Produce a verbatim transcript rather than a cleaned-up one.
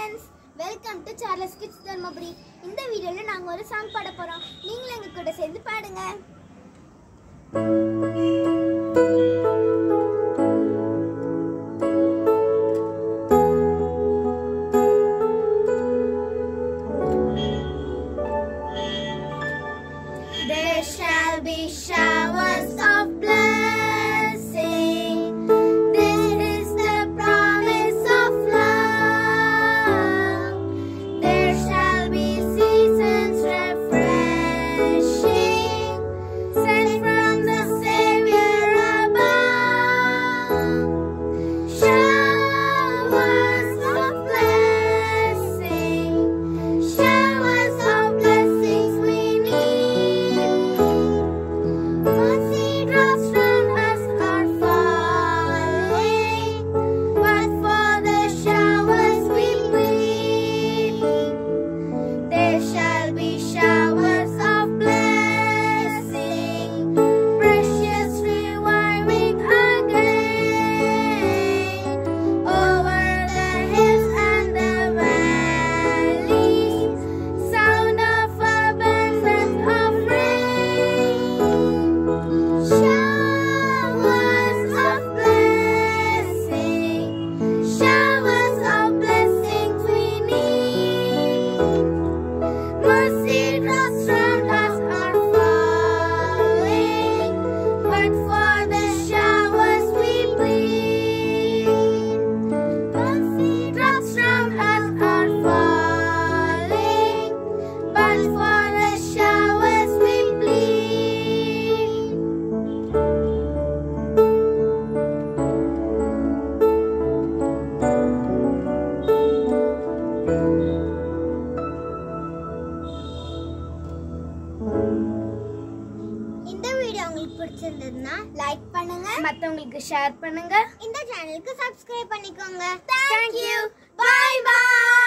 friends, welcome to Charles Kids Dharmaburi. In the video la naanga oru song paada porom. Neengalum enga kuda sendu paadunga. There shall be showers of blessing. This is the promise of love. There shall be seasons refreshing, sent from the Savior above. Showers of blessing, showers of blessings we need. Mercy drops from us are falling, but for the showers we plead. There shall be showers of blessing, precious reviving again, over the hills and the valleys, sound of abundance of rain. Showers of blessing, showers of blessings we need. Mercy drops from us are falling, but for the showers we plead. Mercy drops from us are falling, but for the showers we plead. இந்த video உங்களுக்கு பிடிச்சிருந்ததுன்னா like பண்ணுங்க, மத்தவங்களுக்கு share பண்ணுங்க, இந்த சேனலுக்கு subscribe பண்ணிக்கோங்க. Thank you. Bye bye.